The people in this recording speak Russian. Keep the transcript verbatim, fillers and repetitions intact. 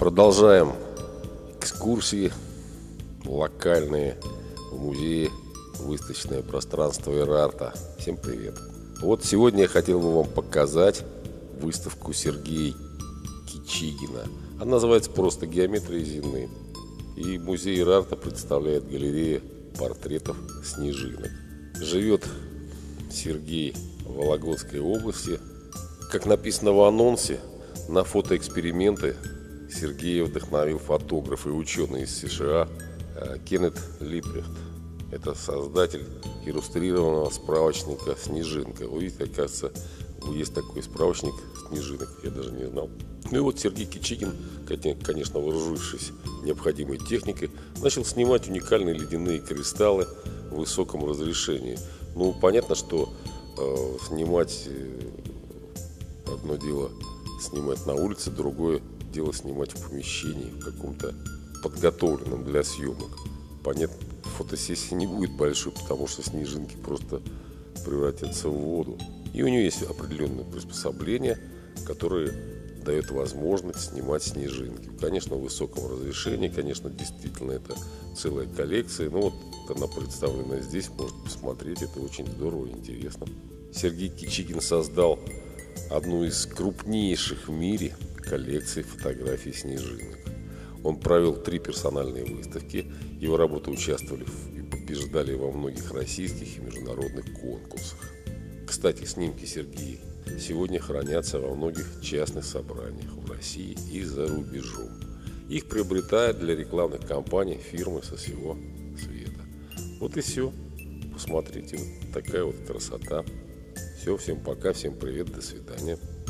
Продолжаем экскурсии локальные в музее «Выставочное пространство Ирарта». Всем привет! Вот сегодня я хотел бы вам показать выставку Сергея Кичигина. Она называется просто «Геометрия Земли». И музей Ирарта представляет галерею портретов снежинок. Живет Сергей в Вологодской области. Как написано в анонсе, на фотоэксперименты Сергея вдохновил фотограф и ученый из США Кеннет Липрехт. Это создатель иллюстрированного справочника «Снежинка». Вы видите, оказывается, есть такой справочник «Снежинок», я даже не знал. Ну и вот Сергей Кичигин, конечно, вооружившись необходимой техникой, начал снимать уникальные ледяные кристаллы в высоком разрешении. Ну, понятно, что э, снимать э, одно дело снимать на улице, другое дело снимать в помещении, в каком-то подготовленном для съемок. Понятно, фотосессия не будет большой, потому что снежинки просто превратятся в воду. И у нее есть определенные приспособления, которые дают возможность снимать снежинки. Конечно, в высоком разрешении, конечно, действительно это целая коллекция. Но вот она представлена здесь, можете посмотреть, это очень здорово и интересно. Сергей Кичигин создал одну из крупнейших в мире коллекций фотографий снежинок. Он провел три персональные выставки, его работы участвовали и побеждали во многих российских и международных конкурсах. Кстати, снимки Сергея сегодня хранятся во многих частных собраниях в России и за рубежом. Их приобретают для рекламных кампаний фирмы со всего света. Вот и все. Посмотрите, вот такая вот красота. Все, всем пока, всем привет, до свидания.